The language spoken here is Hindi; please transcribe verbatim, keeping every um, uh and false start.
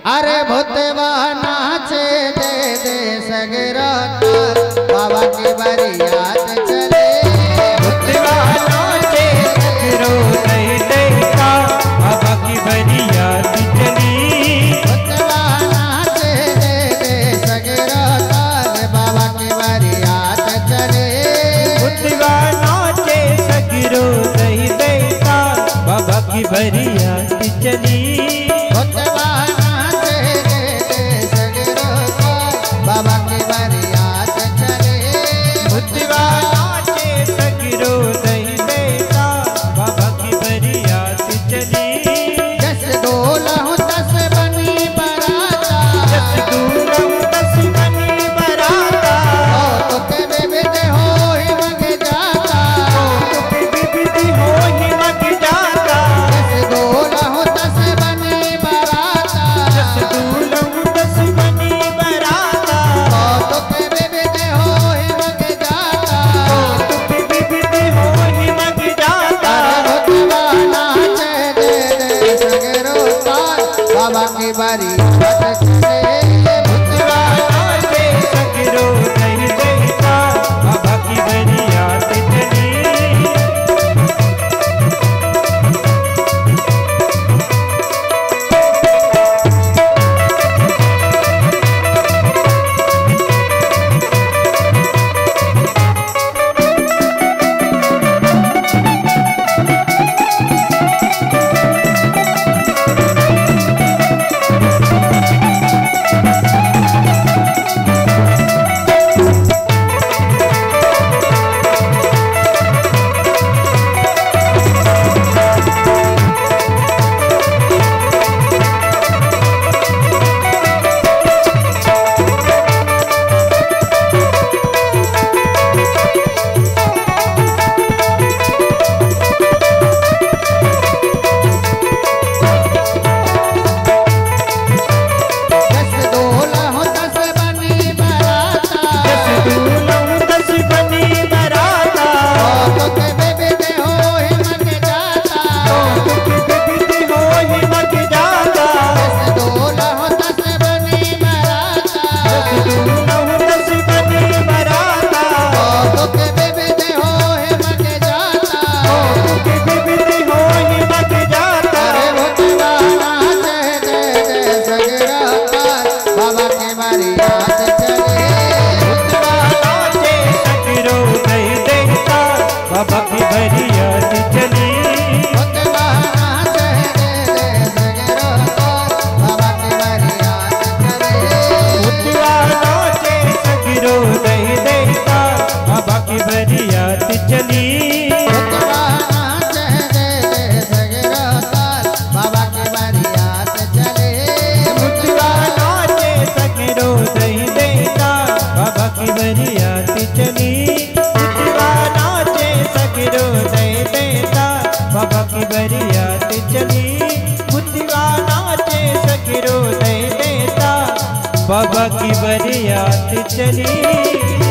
अरे भूतवा नाचे दे दे सगरा बाबा की बरियात चले। भूतवा नाचे सगरो दे दे बाबा की बरियात चली। भूतवा नाचे दे दे सगरा बाबा की बरियात चले। भूतवा नाचे सगरो दे दे बाबा की बरियात चली। भूतवा नाचे दे दे सगरो बाबा की बरियात चले। भूतवा नाचे सगरो दे दे बाबा की बरियात चली। जस दूल्हा दस बनी बराता, जस दूल्हा दस बनी बराता। तो के विविध हो ही मग जाता, तो के विविध हो ही मग जाता। जस दूल्हा दस बनी बराता, जस दूल्हा दस बनी बराता। तो के विविध हो ही मग जाता, तो के विविध हो ही मग जाता। भूतवा नाचे दे दे सगरो ताल बाबा की बरियात चले। भूतवा नाचे सगरो दे दे बाबा की बरियात चली। जस दूल्हा दस बनी बराता, जस दूल्हा दस बनी बराता। तो के विविध हो ही मग जाता, तो के विविध हो ही मग जाता। जस दूल्हा दस बनी बराता, जस दूल्हा दस बनी बराता। तो के विविध हो ही मग जाता। तो के विविध हो ही मग जाता। अरे भूतवा नाचे दे दे सगरा ताल बाबा की बरियात चले। भूतवा नाचे सगरो दे देता बाबा की बरियात चली। भूतवा नाचे दे दे सगरा ताल बाबा की बरियात चले। भूतवा नाचे सगरो दे देता बाबा की बरियात चली। भूतवा नाचे दे दे सगरा ताल बाबा की बरियात चले। भूतवा नाचे सगरो दे देता बाबा की बरियात चली। भूतवा नाचे सगरो दे देता बाबा की बरियात चली। भूतवा नाचे सगरो दे देता बाबा की बरियात चली।